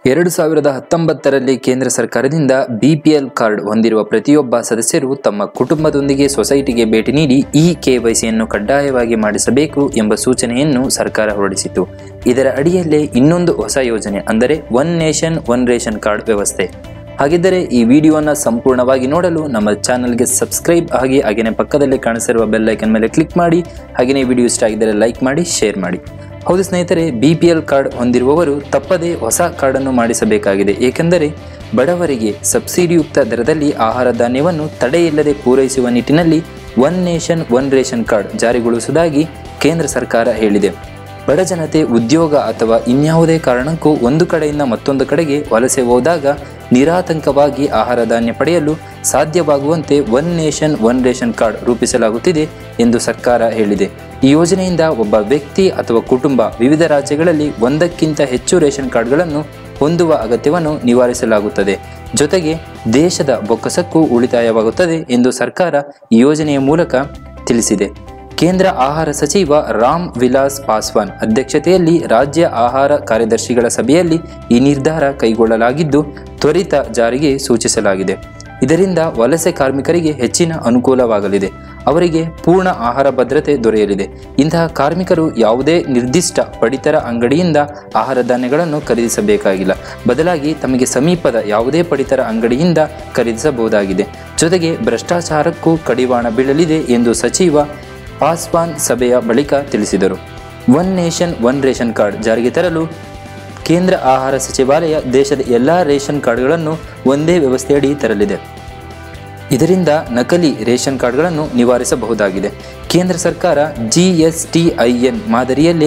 2019ರಲ್ಲಿ ಕೇಂದ್ರ ಸರ್ಕಾರದಿಂದ BPL card ಹೊಂದಿರುವ ಪ್ರತಿಯೊಬ್ಬ ಸದಸ್ಯರು ತಮ್ಮ ಕುಟುಂಬದೊಂದಿಗೆ ಸೊಸೈಟಿಗೆ ಭೇಟಿ ನೀಡಿ KYCಯನ್ನು ಕಡ್ಡಾಯವಾಗಿ ಮಾಡಿಸಬೇಕು ಎಂಬ ಸೂಚನೆಯನ್ನು ಸರ್ಕಾರ ಹೊರಡಿಸಿತು. ಇದರ ಅಡಿಯಲ್ಲೇ ಇನ್ನೊಂದು ಹೊಸ ಯೋಜನೆ ಅಂದರೆ one nation one ration card ವ್ಯವಸ್ಥೆ. ಹಾಗಿದ್ದರೆ ಈ ವಿಡಿಯೋನ ಸಂಪೂರ್ಣವಾಗಿ ನೋಡಲು ನಮ್ಮ ಚಾನಲ್ಗೆ ಸಬ್ಸ್ಕ್ರೈಬ್ ಆಗಿ ಹಾಗೆಯೇ ಪಕ್ಕದಲ್ಲಿ ಕಾಣಿಸಿರುವ ಬೆಲ್ ಐಕನ್ ಮೇಲೆ ಕ್ಲಿಕ್ ಮಾಡಿ. ಹಾಗೆಯೇ ವಿಡಿಯೋ ಇಷ್ಟ ಆಗಿದ್ದರೆ ಲೈಕ್ ಮಾಡಿ, ಶೇರ್ ಮಾಡಿ. ಹೌದು ಸ್ನೇಹಿತರೆ, BPL ಕಾರ್ಡ್ ಹೊಂದಿರುವವರು ತಪ್ಪದೇ ಹೊಸ ಕಾರ್ಡನ್ನು ಮಾಡಿಸಬೇಕಾಗಿದೆ. ಏಕೆಂದರೆ ಬಡವರಿಗೆ ಸಬ್ಸಿಡಿಯುಕ್ತ ದರದಲ್ಲಿ ಆಹಾರ ಧಾನ್ಯವನ್ನು ತಡೆಯಿಲ್ಲದೆ ಪೂರೈಸುವ ನಿಟ್ಟಿನಲ್ಲಿ one nation one ration card ಜಾರಿಗೊಳಿಸುವುದಾಗಿ ಕೇಂದ್ರ ಸರ್ಕಾರ ಹೇಳಿದೆ. ಬಡ ಜನತೆ ಉದ್ಯೋಗ ಅಥವಾ ಇನ್ಯಾವುದೇ ಕಾರಣಕ್ಕೂ ಒಂದು ಕಡೆಯಿಂದ ಮತ್ತೊಂದು ಕಡೆಗೆ ವಲಸೆ ಹೋದಾಗ ನಿರಾತಂಕವಾಗಿ ಆಹಾರ ಧಾನ್ಯ ಪಡೆಯಲು ಸಾಧ್ಯವಾಗುವಂತೆ one nation one ration card ರೂಪಿಸಲಾಗುತ್ತಿದೆ ಎಂದು ಸರ್ಕಾರ ಹೇಳಿದೆ. ಈ ಯೋಜನೆಯಿಂದ ಒಬ್ಬ ವ್ಯಕ್ತಿ ಅಥವಾ ಕುಟುಂಬ ವಿವಿಧ ರಾಜ್ಯಗಳಲ್ಲಿ ಒಂದಕ್ಕಿಂತ ಹೆಚ್ಚು ರೇಷನ್ ಕಾರ್ಡ್ಗಳನ್ನು ಹೊಂದುವ ಅಗತ್ಯವನ್ನು ನಿವಾರಿಸಲಾಗುತ್ತದೆ. ಜೊತೆಗೆ ದೇಶದ ಬೊಕ್ಕಸಕ್ಕೂ ಉಳಿತಾಯವಾಗುತ್ತದೆ ಎಂದು ಸರ್ಕಾರ ಈ ಯೋಜನೆಯ ಮೂಲಕ ತಿಳಿಸಿದೆ. ಕೇಂದ್ರ ಆಹಾರ ಸಚಿವ ರಾಮ್ ವಿಲಾಸ್ ಪಾಸ್ವಾನ್ ಅಧ್ಯಕ್ಷತೆಯಲ್ಲಿ ರಾಜ್ಯ ಆಹಾರ ಕಾರ್ಯದರ್ಶಿಗಳ ಸಭೆಯಲ್ಲಿ ಈ ನಿರ್ಧಾರ ಕೈಗೊಳ್ಳಲಾಗಿದ್ದು ತ್ವರಿತ ಜಾರಿಗೆ ಸೂಚಿಸಲಾಗಿದೆ. ಇದರಿಂದ ವಲಸೆ ಕಾರ್ಮಿಕರಿಗೆ ಹೆಚ್ಚಿನ ಅನುಕೂಲವಾಗಲಿದೆ. ಅವರಿಗೆ ಪೂರ್ಣ ಆಹಾರ ಭದ್ರತೆ ದೊರೆಯಲಿದೆ. ಇಂತಹ ಕಾರ್ಮಿಕರು ಯಾವುದೇ ನಿರ್ದಿಷ್ಟ ಪಡಿತರ ಅಂಗಡಿಯಿಂದ ಆಹಾರ ಧಾನ್ಯಗಳನ್ನು ಖರೀದಿಸಬೇಕಾಗಿಲ್ಲ. ಬದಲಾಗಿ ತಮಗೆ ಸಮೀಪದ ಯಾವುದೇ ಪಡಿತರ ಅಂಗಡಿಯಿಂದ ಖರೀದಿಸಬಹುದಾಗಿದೆ. ಜೊತೆಗೆ ಭ್ರಷ್ಟಾಚಾರಕ್ಕೂ ಕಡಿವಾಣ ಬೀಳಲಿದೆ ಎಂದು ಸಚಿವ ಪಾಸ್ವಾನ್ ಸಭೆಯ ಬಳಿಕ ತಿಳಿಸಿದರು. One nation one ration card ಜಾರಿಗೆ ತರಲು ಕೇಂದ್ರ ಆಹಾರ ಸಚಿವಾಲಯ ದೇಶದ ಎಲ್ಲ ರೇಷನ್ ಕಾರ್ಡ್ಗಳನ್ನು ಒಂದೇ ವ್ಯವಸ್ಥೆಯಡಿ ತರಲಿದೆ. ಇದರಿಂದ ನಕಲಿ ರೇಷನ್ ಕಾರ್ಡ್ಗಳನ್ನು ನಿವಾರಿಸಬಹುದಾಗಿದೆ. ಕೇಂದ್ರ ಸರ್ಕಾರ GSTIN ಮಾದರಿಯಲ್ಲೇ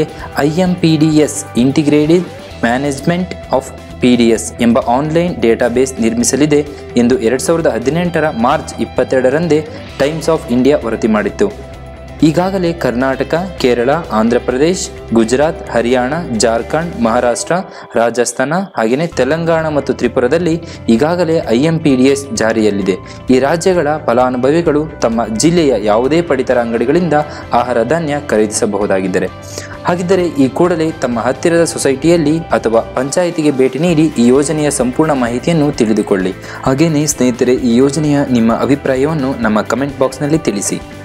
IMPDS integrated management of PDS ಎಂಬ ಆನ್ಲೈನ್ ಡೇಟಾಬೇಸ್ ನಿರ್ಮಿಸಲಿದೆ ಎಂದು 2018ರ ಮಾರ್ಚ್ 22ರಂದೇ ಟೈಮ್ಸ್ ಆಫ್ ಇಂಡಿಯಾ ವರದಿ ಮಾಡಿತ್ತು. ಈಗಾಗಲೇ ಕರ್ನಾಟಕ, ಕೇರಳ, ಆಂಧ್ರ ಪ್ರದೇಶ್, ಗುಜರಾತ್, ಹರಿಯಾಣ, ಜಾರ್ಖಂಡ್, ಮಹಾರಾಷ್ಟ್ರ, ರಾಜಸ್ಥಾನ ಹಾಗೆಯೇ ತೆಲಂಗಾಣ ಮತ್ತು ತ್ರಿಪುರದಲ್ಲಿ ಈಗಾಗಲೇ IMPDS ಜಾರಿಯಲ್ಲಿದೆ. ಈ ರಾಜ್ಯಗಳ ಫಲಾನುಭವಿಗಳು ತಮ್ಮ ಜಿಲ್ಲೆಯ ಯಾವುದೇ ಪಡಿತರ ಅಂಗಡಿಗಳಿಂದ ಆಹಾರ ಧಾನ್ಯ ಖರೀದಿಸಬಹುದಾಗಿದ್ದರೆ ಹಾಗಿದ್ದರೆ ಈ ಕೂಡಲೇ ತಮ್ಮ ಹತ್ತಿರದ ಸೊಸೈಟಿಯಲ್ಲಿ ಅಥವಾ ಪಂಚಾಯಿತಿಗೆ ಭೇಟಿ ನೀಡಿ ಈ ಯೋಜನೆಯ ಸಂಪೂರ್ಣ ಮಾಹಿತಿಯನ್ನು ತಿಳಿದುಕೊಳ್ಳಿ. ಹಾಗೆಯೇ ಸ್ನೇಹಿತರೆ, ಈ ಯೋಜನೆಯ ನಿಮ್ಮ ಅಭಿಪ್ರಾಯವನ್ನು ನಮ್ಮ ಕಮೆಂಟ್ ಬಾಕ್ಸ್ನಲ್ಲಿ ತಿಳಿಸಿ.